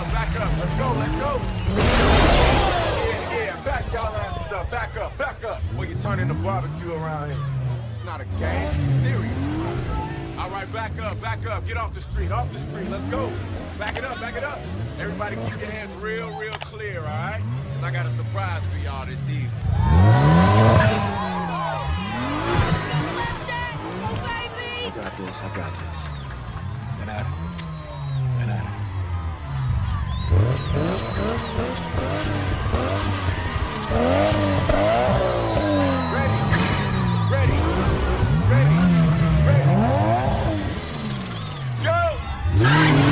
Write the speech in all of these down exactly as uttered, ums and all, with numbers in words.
up, back up. Let's go, let's go. Yeah, yeah, back y'all asses up. Back up, back up. Well, you turning the barbecue around here. It's not a game, it's serious. All right, back up, back up. Get off the street, off the street. Let's go. Back it up, back it up. Everybody keep your hands real, real clear, all right? Because I got a surprise for y'all this evening. I got this, I got this. Get at it. Get at it. Ready, ready, ready, ready. Go!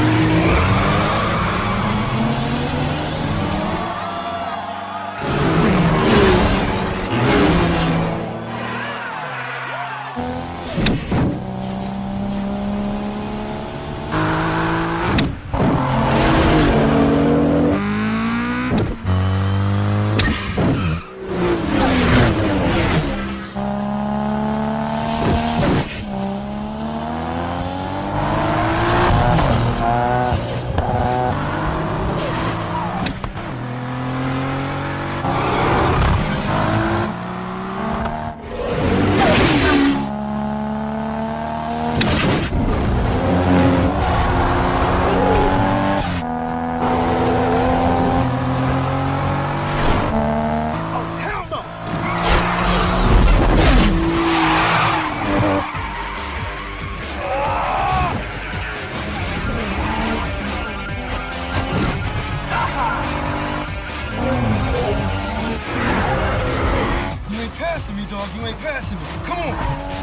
Me, dog. You ain't passing me. Come on.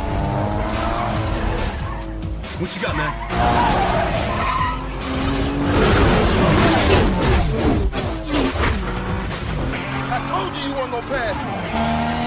What you got, man? I told you you weren't gonna pass me.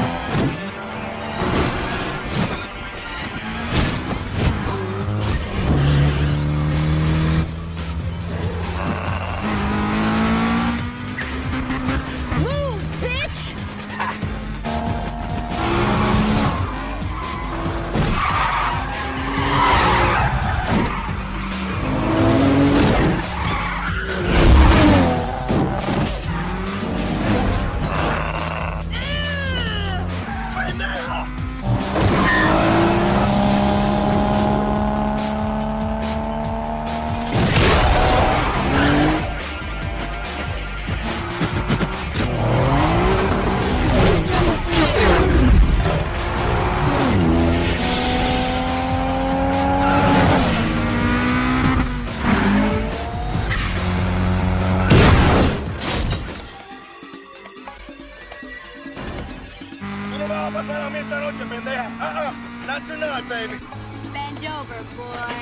Pasaron esta noche, pendeja. Uh-uh. Not tonight, baby. Bend over, boy.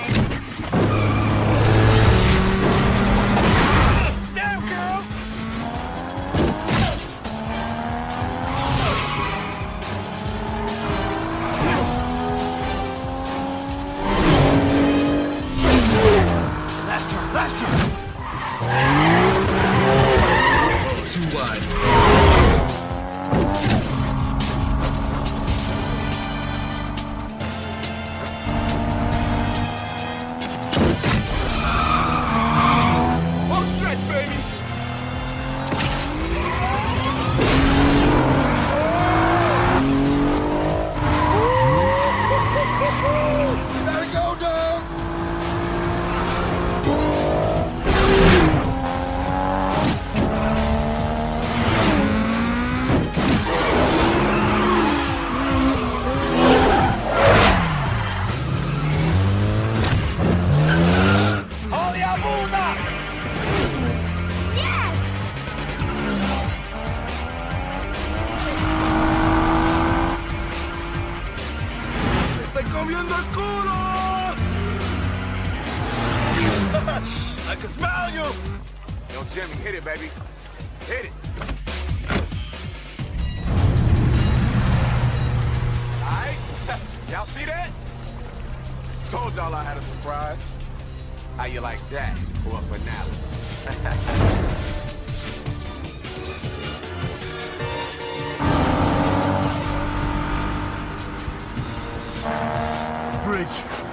Damn, girl! Last turn, last turn. Too wide. comiendo el culo! I can smell you! Yo, Jimmy, hit it, baby. Hit it. All right? Y'all see that? Told y'all I had a surprise. How you like that for a finale? Bridge.